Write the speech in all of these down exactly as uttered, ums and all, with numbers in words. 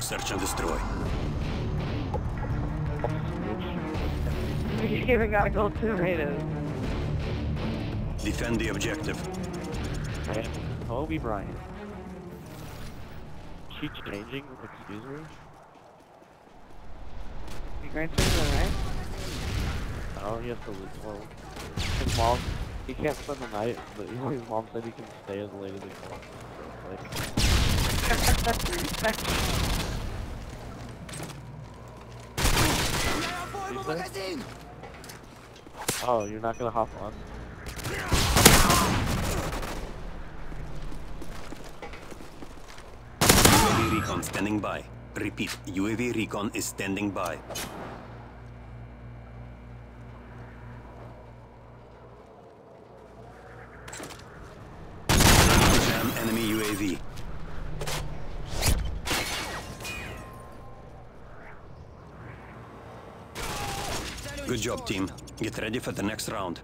Search and destroy. You even gotta go tomatoes. Defend the objective. And Kobe Bryant. She changing? Excuse me? You grandchildren, right? Oh, he has to leave. Well, his mom, he can't spend the night, but his mom said he can stay as late as he wants. Like, oh, you're not gonna hop on? U A V recon standing by. Repeat, U A V recon is standing by. Jam enemy U A V. Good job, team. Get ready for the next round.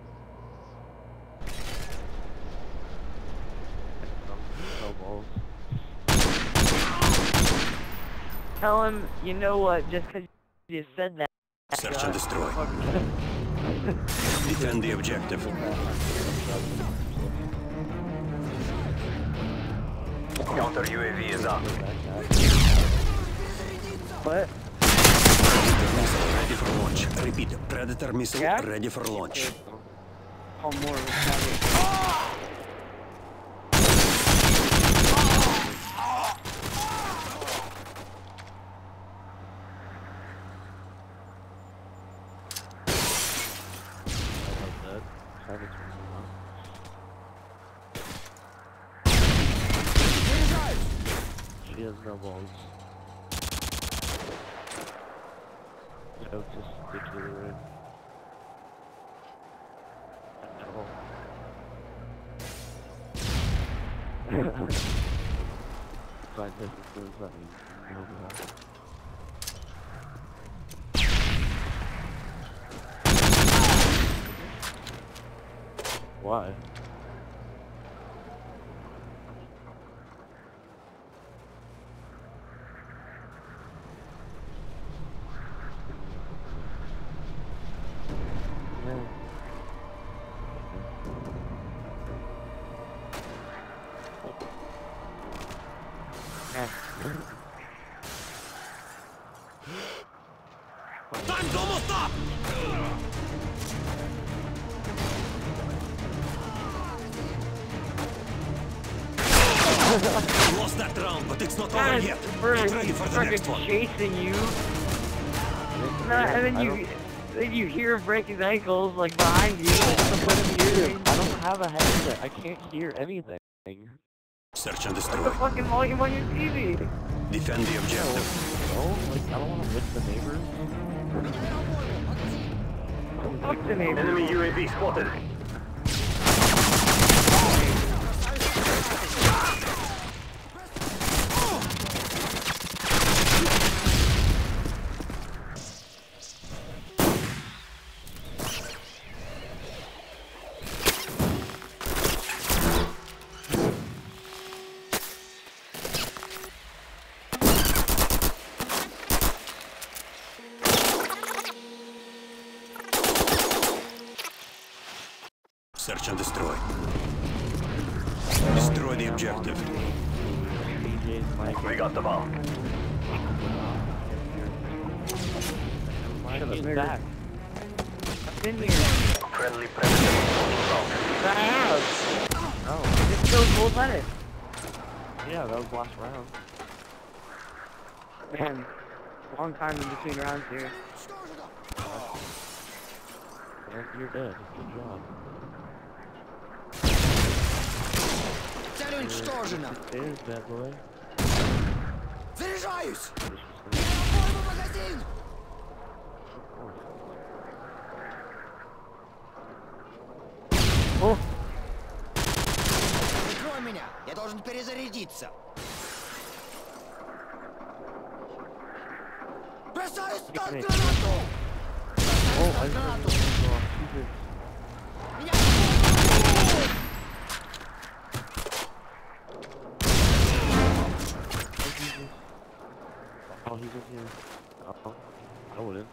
No balls. Tell him, you know what, just because you said that. Search and destroy. Defend the objective. Counter U A V is up. What? Predator missile ready for launch. Repeat, Predator missile Yeah? ready for launch. Oh, more. She has no balls. So just stick to the ring. No. Scientific proves that means no balls. Why? Time's almost up! Lost that round, but it's not over God, yet. Bird, Get ready for the next one. chasing you. Not, and then you, then you hear him break his ankles like behind you. I don't have a headset. I can't hear anything. Search and What's destroy. the fucking volume on your T V? Defend the objective. No, like I don't want to wake the neighbors. Fuck the neighbor. Enemy U A V spotted. Search and destroy. Destroy the objective. We got the bomb. He's back. I've been here. Friendly Predator. I have. Oh, Just killed both at it. yeah, that was last round. Man, long time in between rounds here. Well, you're dead. Good job. Цель уничтожена! There's that boy. Заряжаюсь! Бомба в магазин! О! Прикрой меня! Я должен перезарядиться! Бросаю стан гранату! Oh, I Гранату! didn't Меня! he's in here. Oh, I wouldn't.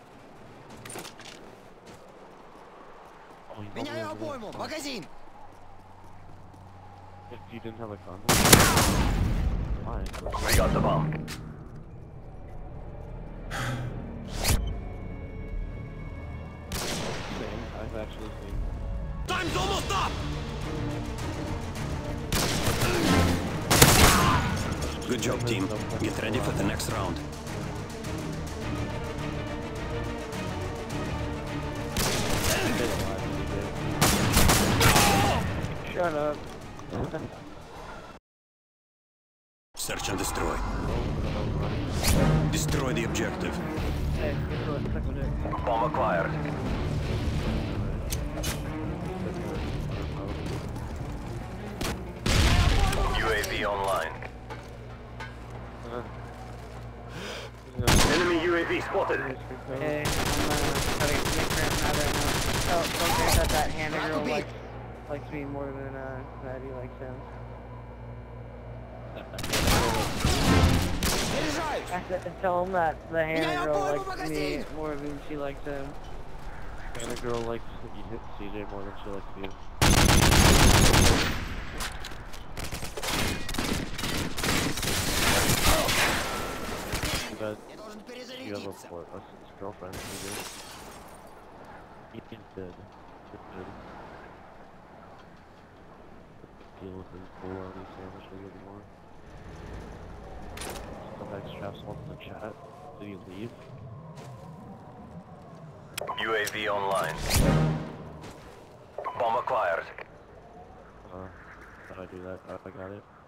Oh, he's Меняю over there. обойму! Магазин! If you didn't have a condom. Fine. We got the bomb. Same. I've actually seen. Time's almost up! Good job, team. Get ready for the next round. Shut up. Search and destroy. Destroy the objective. Hey, guess what? Suck my dick. Bomb acquired. U A V online. Enemy U A V spotted. Hey, I'm uh, cutting Nick right now. Oh, don't think that that Hannah girl likes, likes me more than uh, Maddie likes him. Заряжаюсь! I said to tell him that the Hannah Yeah, girl boy, likes me magazine. more than she likes him. And a girl likes you hit C J more than she likes you. But Я должен you have a, перезарядиться. boy, a girlfriend, C J. He's dead. He's dead. Deal with his bologna sandwich a little more. Some extra on in the chat. Did he leave? U A V online. Bomb acquired. Uh, how'd I do that? I got it.